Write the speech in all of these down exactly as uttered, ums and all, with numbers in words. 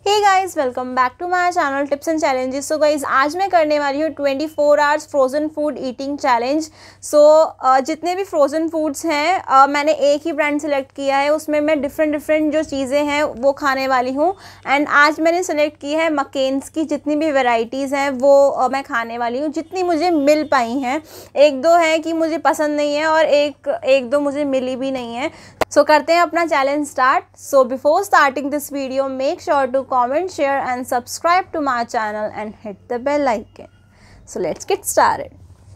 Hey guys, welcome back to my channel tips and challenges. So guys, आज मैं करने वाली हूँ twenty four hours frozen food eating challenge. So जितने भी फ्रोज़न फूड्स हैं uh, मैंने एक ही ब्रांड सेलेक्ट किया है। उसमें मैं डिफरेंट डिफरेंट जो चीज़ें हैं वो खाने वाली हूँ। एंड आज मैंने सेलेक्ट की है मकेन्स की जितनी भी वेराइटीज़ हैं वो uh, मैं खाने वाली हूँ, जितनी मुझे मिल पाई हैं। एक दो हैं कि मुझे पसंद नहीं है और एक एक दो मुझे मिली भी नहीं है। सो so, करते हैं अपना challenge start. So before starting this video, make sure to comment, share and subscribe to my channel and hit the bell icon. So let's get started.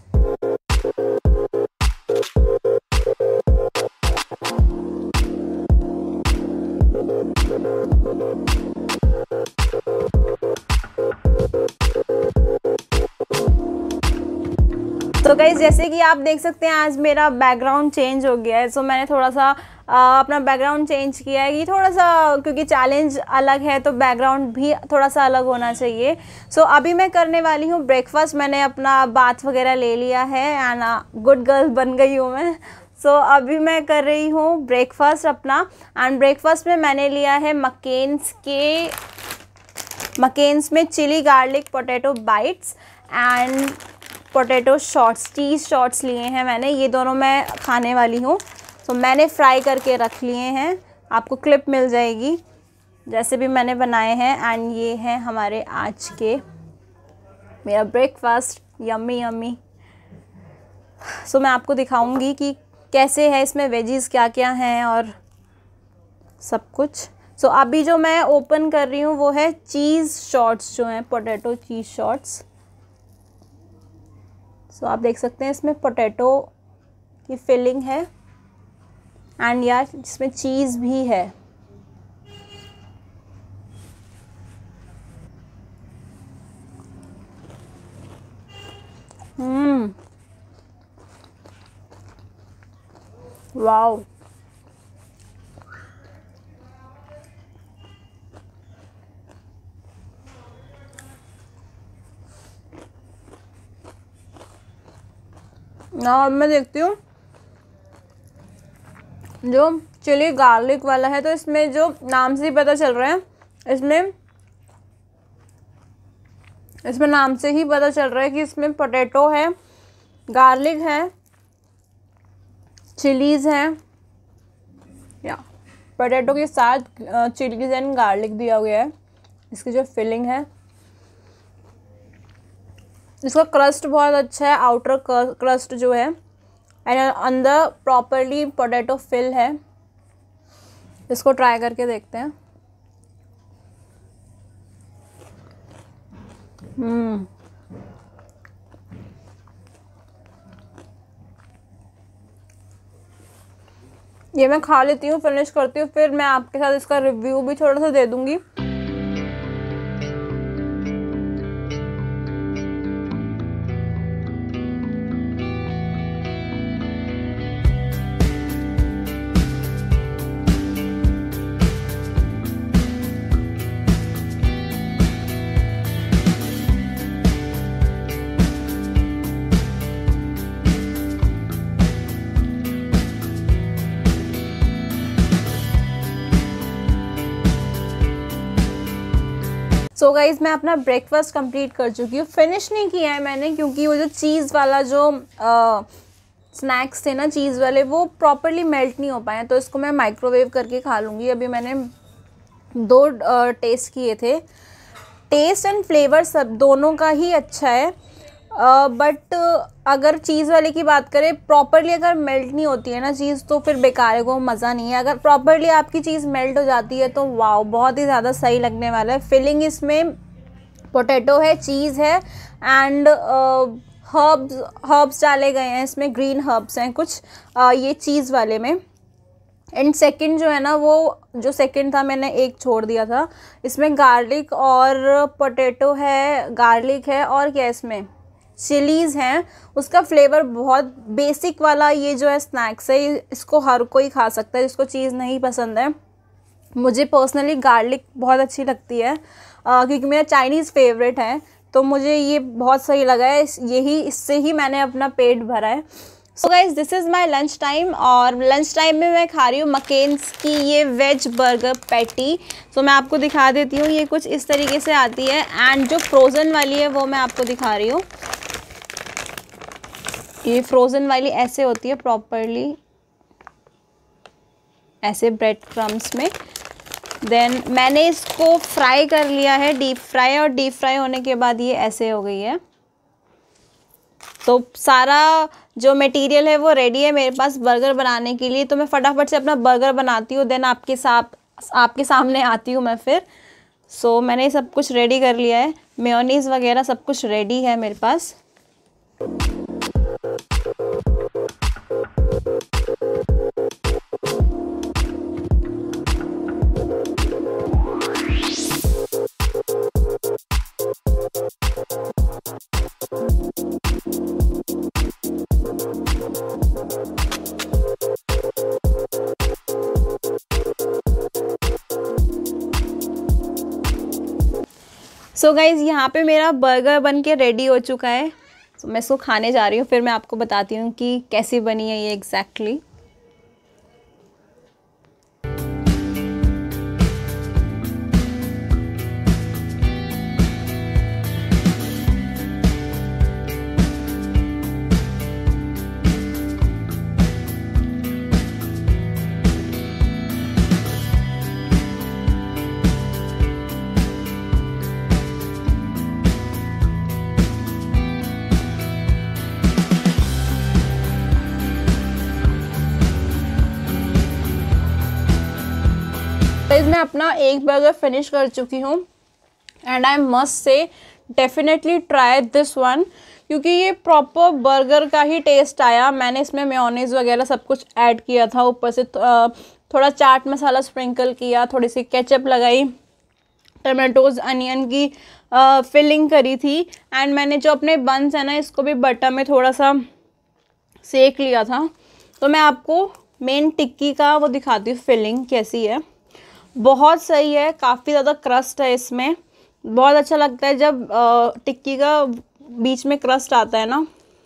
तो गाइस, जैसे कि आप देख सकते हैं आज मेरा बैकग्राउंड चेंज हो गया है। सो मैंने थोड़ा सा आ, अपना बैकग्राउंड चेंज किया है कि थोड़ा सा, क्योंकि चैलेंज अलग है तो बैकग्राउंड भी थोड़ा सा अलग होना चाहिए। सो so, अभी मैं करने वाली हूँ ब्रेकफास्ट। मैंने अपना बाथ वगैरह ले लिया है एंड गुड गर्ल बन गई हूँ मैं। सो so, अभी मैं कर रही हूँ ब्रेकफास्ट अपना। एंड ब्रेकफास्ट में मैंने लिया है मकेन्स के मकेन्स में chilli garlic potato bites and potato shots, cheese shots लिए हैं मैंने। ये दोनों मैं खाने वाली हूँ। तो मैंने फ्राई करके रख लिए हैं, आपको क्लिप मिल जाएगी जैसे भी मैंने बनाए हैं। एंड ये हैं हमारे आज के मेरा ब्रेकफास्ट, यम्मी यम्मी। सो मैं आपको दिखाऊंगी कि कैसे है, इसमें वेजीज़ क्या क्या हैं और सब कुछ। सो so, अभी जो मैं ओपन कर रही हूँ वो है चीज़ शॉर्ट्स, जो हैं potato cheese shots. So so, आप देख सकते हैं इसमें पोटैटो की फिलिंग है एंड यार इसमें चीज़ भी है। हम्म वाओ, ना मैं देखती हूँ जो चिली गार्लिक वाला है, तो इसमें जो नाम से ही पता चल रहा है, इसमें इसमें नाम से ही पता चल रहा है कि इसमें पोटैटो है, गार्लिक है, चिलीज़ हैं, या पोटैटो के साथ चिलीज़ एंड गार्लिक दिया गया है। इसकी जो फिलिंग है, इसका क्रस्ट बहुत अच्छा है, आउटर क्रस्ट जो है, एंड अंदर प्रॉपरली पोटैटो फिल है। इसको ट्राई करके देखते हैं। हम्म ये मैं खा लेती हूँ, फिनिश करती हूँ, फिर मैं आपके साथ इसका रिव्यू भी थोड़ा सा दे दूँगी। सो so गाइज़, मैं अपना ब्रेकफास्ट कंप्लीट कर चुकी हूँ। फिनिश नहीं किया है मैंने, क्योंकि वो जो चीज़ वाला जो स्नैक्स थे ना चीज़ वाले, वो प्रॉपरली मेल्ट नहीं हो पाए, तो इसको मैं माइक्रोवेव करके खा लूँगी। अभी मैंने दो टेस्ट किए थे, टेस्ट एंड फ्लेवर सब दोनों का ही अच्छा है। बट uh, अगर चीज़ वाले की बात करें, प्रॉपरली अगर मेल्ट नहीं होती है ना चीज़, तो फिर बेकार है, वो मज़ा नहीं है। अगर प्रॉपरली आपकी चीज़ मेल्ट हो जाती है तो वाओ, बहुत ही ज़्यादा सही लगने वाला है। फिलिंग इसमें पोटैटो है, चीज़ है एंड हर्ब्स हर्ब्स डाले गए हैं इसमें, ग्रीन हर्ब्स हैं कुछ uh, ये चीज़ वाले में। एंड सेकंड जो है ना, वो जो सेकंड था मैंने एक छोड़ दिया था, इसमें गार्लिक और पोटैटो है, गार्लिक है और क्या इसमें चिलीज़ हैं। उसका फ्लेवर बहुत बेसिक वाला ये जो है स्नैक्स है, इसको हर कोई खा सकता है जिसको चीज़ नहीं पसंद है। मुझे पर्सनली गार्लिक बहुत अच्छी लगती है आ, क्योंकि मेरा चाइनीज़ फेवरेट है, तो मुझे ये बहुत सही लगा है। यही इससे ही मैंने अपना पेट भरा है। So guys this is my lunch time, और लंच टाइम में मैं खा रही हूँ मकेन्स की ये वेज बर्गर पैटी। सो मैं आपको दिखा देती हूँ, ये कुछ इस तरीके से आती है, एंड जो फ्रोज़न वाली है वो मैं आपको दिखा रही हूँ। ये फ्रोज़न वाली ऐसे होती है प्रॉपरली, ऐसे ब्रेड क्रम्स में। देन मैंने इसको फ्राई कर लिया है, डीप फ्राई, और डीप फ्राई होने के बाद ये ऐसे हो गई है। तो सारा जो मटेरियल है वो रेडी है मेरे पास बर्गर बनाने के लिए, तो मैं फटाफट से अपना बर्गर बनाती हूँ, देन आपके साथ आपके सामने आती हूँ मैं फिर। सो so, मैंने सब कुछ रेडी कर लिया है, मेयोनीज़ वगैरह सब कुछ रेडी है मेरे पास। सो गाइज़ यहाँ पे मेरा बर्गर बन के रेडी हो चुका है। तो so, मैं इसको खाने जा रही हूँ, फिर मैं आपको बताती हूँ कि कैसी बनी है ये एग्जैक्टली। मैं अपना एक बर्गर फिनिश कर चुकी हूँ, and I must say definitely try this one, क्योंकि ये प्रॉपर बर्गर का ही टेस्ट आया। मैंने इसमें मेयोनीज़ वगैरह सब कुछ ऐड किया था, ऊपर से थोड़ा चाट मसाला स्प्रिंकल किया, थोड़ी सी केचप लगाई, टमाटोज़ अनियन की फिलिंग करी थी, एंड मैंने जो अपने बंस है ना इसको भी बटर में थोड़ा सा सेक लिया था। तो मैं आपको मेन टिक्की का वो दिखाती हूँ फिलिंग कैसी है। बहुत सही है, काफ़ी ज़्यादा क्रस्ट है इसमें, बहुत अच्छा लगता है जब टिक्की का बीच में क्रस्ट आता है ना।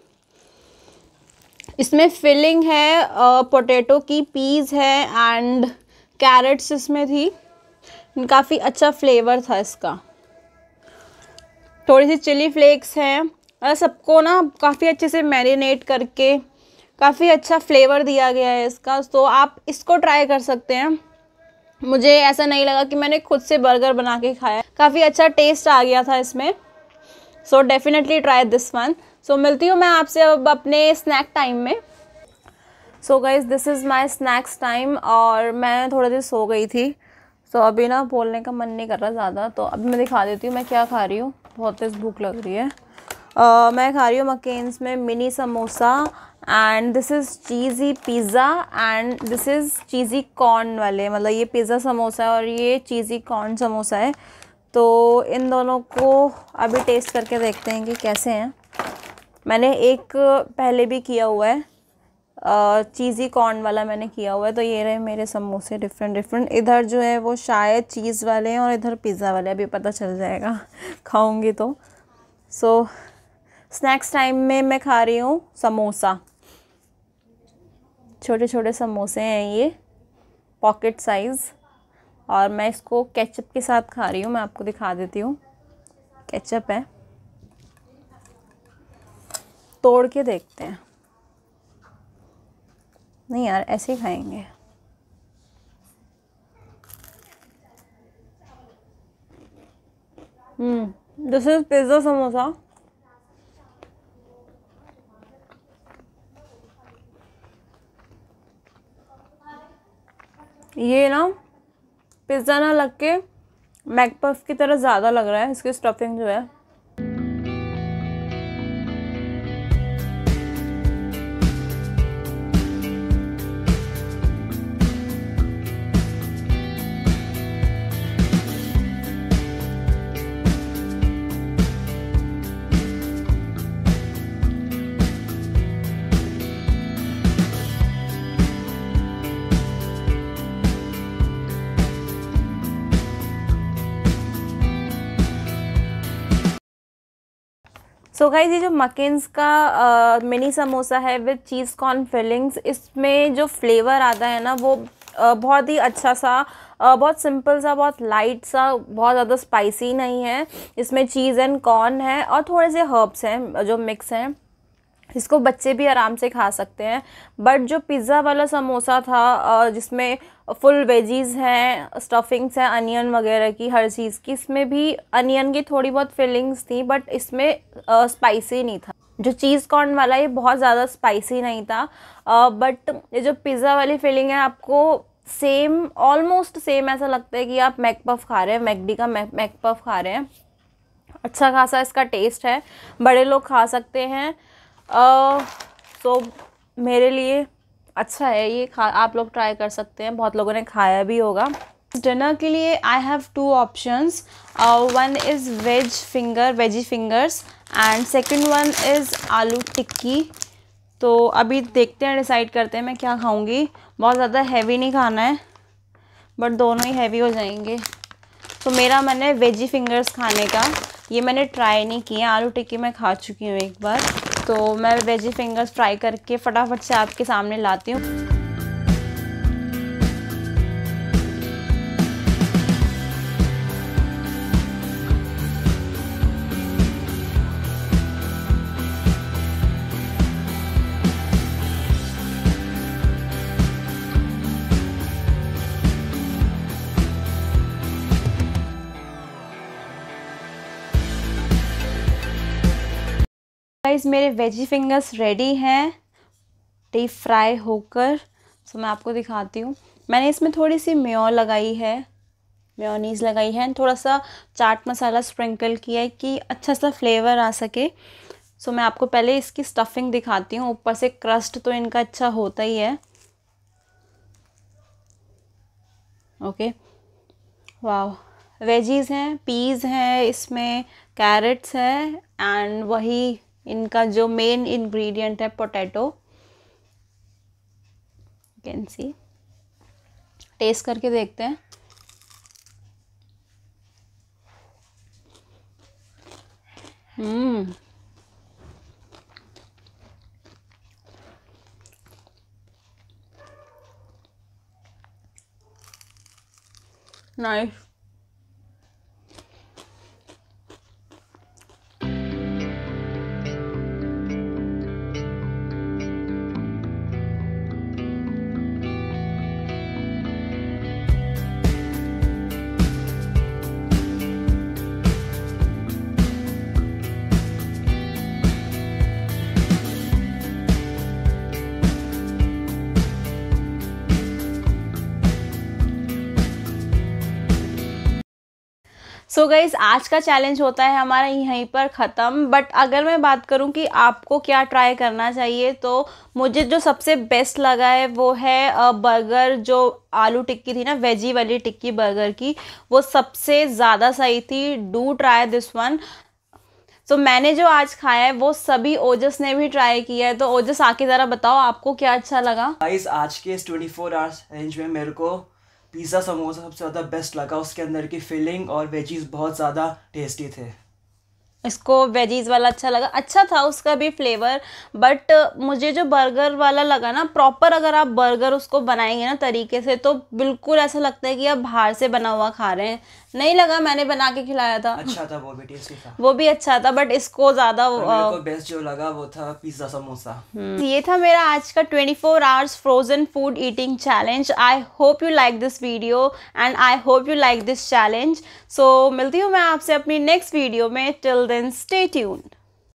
इसमें फिलिंग है पोटैटो की, पीस है, एंड कैरेट्स इसमें थी। काफ़ी अच्छा फ्लेवर था इसका, थोड़ी सी चिली फ्लेक्स हैं, और सबको ना काफ़ी अच्छे से मैरिनेट करके काफ़ी अच्छा फ्लेवर दिया गया है इसका। तो आप इसको ट्राई कर सकते हैं। मुझे ऐसा नहीं लगा कि मैंने खुद से बर्गर बना के खाया, काफ़ी अच्छा टेस्ट आ गया था इसमें। So definitely try this one. So मिलती हूँ मैं आपसे अब अपने स्नैक टाइम में। So guys this is my snacks time, और मैं थोड़ी देर सो गई थी, सो so, अभी ना बोलने का मन नहीं कर रहा ज़्यादा, तो अभी मैं दिखा देती हूँ मैं क्या खा रही हूँ। बहुत तेज़ भूख लग रही है। uh, मैं खा रही हूँ मकेन्स में mini samosa, and this is cheesy pizza, and this is cheesy corn वाले, मतलब ये पिज़्ज़ा समोसा है और ये चीज़ी कॉर्न समोसा है। तो इन दोनों को अभी टेस्ट करके देखते हैं कि कैसे हैं। मैंने एक पहले भी किया हुआ है, चीज़ी कॉर्न वाला मैंने किया हुआ है। तो ये रहे मेरे समोसे डिफरेंट डिफरेंट। इधर जो है वो शायद चीज़ वाले हैं और इधर पिज़्ज़ा वाले, अभी पता चल जाएगा खाऊंगी तो। सो स्नैक्स टाइम में मैं खा रही हूँ समोसा, छोटे छोटे समोसे हैं ये, पॉकेट साइज़, और मैं इसको केचप के साथ खा रही हूँ। मैं आपको दिखा देती हूँ, केचप है, तोड़ के देखते हैं। नहीं यार, ऐसे ही खाएंगे। Hmm this is pizza samosa. ये ना पिज़्ज़ा ना लग के मैकपफ की तरह ज़्यादा लग रहा है, इसकी स्टफिंग जो है। सो गाइस, ये जो मकिन्स का मिनी समोसा है विद चीज़ कॉर्न फिलिंग्स, इसमें जो फ्लेवर आता है ना वो uh, बहुत ही अच्छा सा, uh, बहुत सिंपल सा, बहुत लाइट सा, बहुत ज़्यादा स्पाइसी नहीं है। इसमें चीज़ एंड कॉर्न है और थोड़े से हर्ब्स हैं जो मिक्स हैं। इसको बच्चे भी आराम से खा सकते हैं। बट जो पिज़्ज़ा वाला समोसा था जिसमें फुल वेजीज़ हैं, स्टफिंग्स हैं अनियन वगैरह की, हर चीज़ की, इसमें भी अनियन की थोड़ी बहुत फिलिंग्स थी बट इसमें स्पाइसी नहीं था। जो चीज़ कॉर्न वाला ये बहुत ज़्यादा स्पाइसी नहीं था। बट ये जो पिज़्ज़ा वाली फिलिंग है आपको सेम, ऑलमोस्ट सेम ऐसा लगता है कि आप मैकपफ खा रहे हैं, मैकडी का मैकपफ खा रहे हैं। अच्छा खासा इसका टेस्ट है, बड़े लोग खा सकते हैं। सो uh, so, मेरे लिए अच्छा है ये, खा आप लोग ट्राई कर सकते हैं, बहुत लोगों ने खाया भी होगा। डिनर के लिए I have two options, one is veg finger veggie fingers and second one is aloo tikki. तो अभी देखते हैं, डिसाइड करते हैं मैं क्या खाऊंगी। बहुत ज़्यादा हैवी नहीं खाना है बट दोनों ही हैवी हो जाएंगे। तो मेरा मन है वेजी फिंगर्स खाने का। ये मैंने ट्राई नहीं किया, आलू टिक्की मैं खा चुकी हूँ एक बार। तो मैं वेजी फिंगर्स फ्राई करके फटाफट से आपके सामने लाती हूँ। गाइस, मेरे वेजी फिंगर्स रेडी हैं डीप फ्राई होकर। सो मैं आपको दिखाती हूँ। मैंने इसमें थोड़ी सी मेयो लगाई है, मेयोनीज़ लगाई है, थोड़ा सा चाट मसाला स्प्रिंकल किया है कि अच्छा सा फ्लेवर आ सके। सो मैं आपको पहले इसकी स्टफिंग दिखाती हूँ। ऊपर से क्रस्ट तो इनका अच्छा होता ही है। ओके, वाह, वेजीज़ हैं, पीज़ हैं, इसमें कैरेट्स हैं एंड वही इनका जो मेन इंग्रेडिएंट है पोटैटो। कैन सी, टेस्ट करके देखते हैं। हम्म नाइस। सो गाइज़, आज का चैलेंज होता है हमारा यहीं पर ख़त्म। बट अगर मैं बात करूं कि आपको क्या ट्राई करना चाहिए, तो मुझे जो सबसे बेस्ट लगा है वो है बर्गर। जो आलू टिक्की थी ना, वेजी वाली टिक्की बर्गर की, वो सबसे ज़्यादा सही थी। Do try this one. तो मैंने जो आज खाया है वो सभी ओजस ने भी ट्राई किया है। तो ओजस, आके ज़रा बताओ आपको क्या अच्छा लगा। गाइस, आज के इस ट्वेंटी फोर आवर्स रेंज में मेरे को पिज़्ज़ा समोसा सबसे ज़्यादा बेस्ट लगा। उसके अंदर की फिलिंग और वेजीज बहुत ज़्यादा टेस्टी थे। इसको वेजीज वाला अच्छा लगा, अच्छा था उसका भी फ्लेवर। बट मुझे जो बर्गर वाला लगा ना, प्रॉपर अगर आप बर्गर उसको बनाएंगे ना तरीके से, तो बिल्कुल ऐसा लगता है कि आप बाहर से बना हुआ खा रहे हैं। नहीं लगा, मैंने बना के खिलाया था, अच्छा था, वो भी टेस्टी था, वो भी अच्छा था। बट इसको ज़्यादा मेरे को बेस्ट जो लगा वो था पिज़्ज़ा समोसा। ये था मेरा आज का twenty four hours frozen food eating challenge. I hope you like this video and I hope you like this challenge. So मिलती हूँ मैं आपसे अपनी नेक्स्ट वीडियो में। Till then stay tuned.